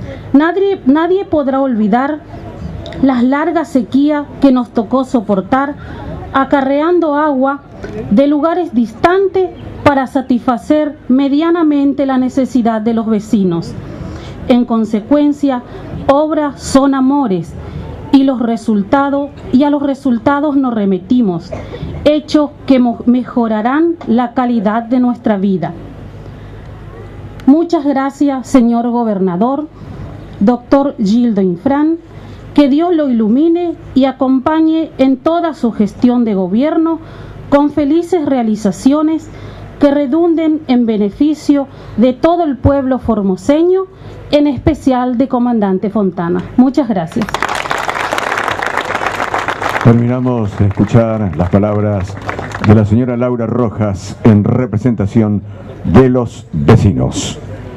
Nadie podrá olvidar las largas sequías que nos tocó soportar, acarreando agua de lugares distantes para satisfacer medianamente la necesidad de los vecinos. En consecuencia, obras son amores y a los resultados nos remitimos, hechos que mejorarán la calidad de nuestra vida. Muchas gracias, señor gobernador, doctor Gildo Infran. Que Dios lo ilumine y acompañe en toda su gestión de gobierno con felices realizaciones que redunden en beneficio de todo el pueblo formoseño, en especial de Comandante Fontana. Muchas gracias. Terminamos de escuchar las palabras de la señora Laura Rojas en representación de los vecinos.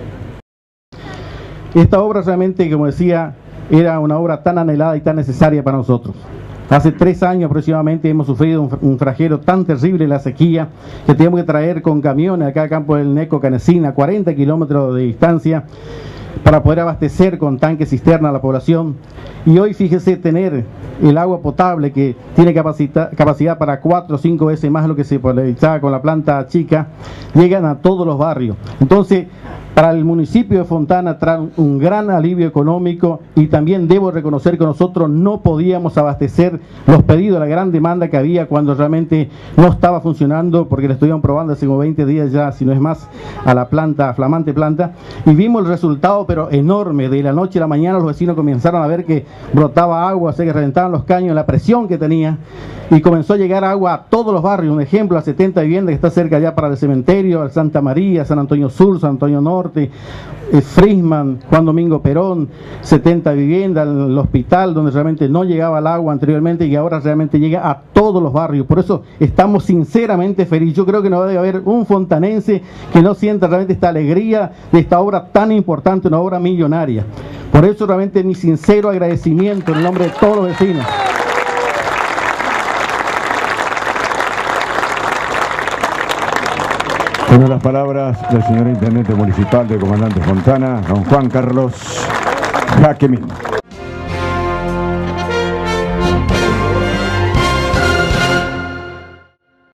Esta obra realmente, como decía, era una obra tan anhelada y tan necesaria para nosotros. Hace 3 años aproximadamente hemos sufrido un flagelo tan terrible, la sequía, que teníamos que traer con camiones acá a Campo del Neco, Canecina, 40 kilómetros de distancia, para poder abastecer con tanque cisterna a la población. Y hoy fíjese, tener el agua potable que tiene capacidad para 4 o 5 veces más de lo que se realizaba con la planta chica, llegan a todos los barrios. Entonces, para el municipio de Fontana trae un gran alivio económico, y también debo reconocer que nosotros no podíamos abastecer los pedidos, la gran demanda que había cuando realmente no estaba funcionando, porque la estuvieron probando hace como 20 días ya, si no es más, a la planta, flamante planta, y vimos el resultado pero enorme. De la noche a la mañana los vecinos comenzaron a ver que brotaba agua, se que reventaban los caños, la presión que tenía, y comenzó a llegar agua a todos los barrios. Un ejemplo, a 70 viviendas que está cerca ya para el cementerio, al Santa María, San Antonio Sur, San Antonio Norte, Frisman, Juan Domingo Perón, 70 viviendas, el hospital donde realmente no llegaba el agua anteriormente y ahora realmente llega a todos los barrios. Por eso estamos sinceramente felices. Yo creo que no debe haber un fontanense que no sienta realmente esta alegría de esta obra tan importante, una obra millonaria. Por eso realmente mi sincero agradecimiento en el nombre de todos los vecinos. Con las palabras del señor Intendente Municipal de Comandante Fontana, don Juan Carlos Jaquemín.